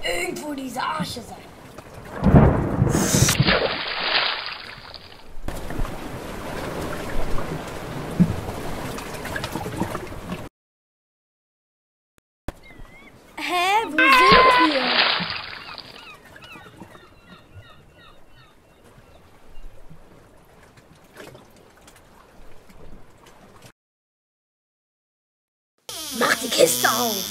irgendwo diese Arche sein. Hä? Wo sind wir? Mach die Kiste auf!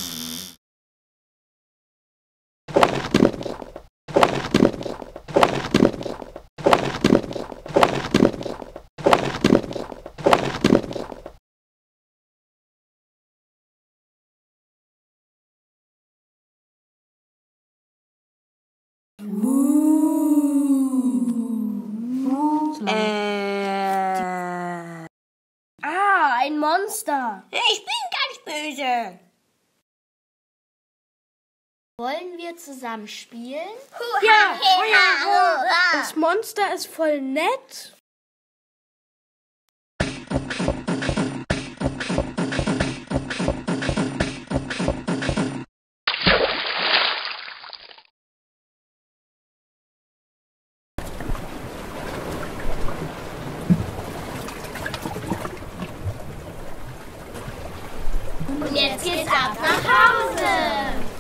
Ein Monster. Ich bin ganz böse. Wollen wir zusammen spielen? Ja, Das Monster ist voll nett. Und jetzt geht's ab nach Hause.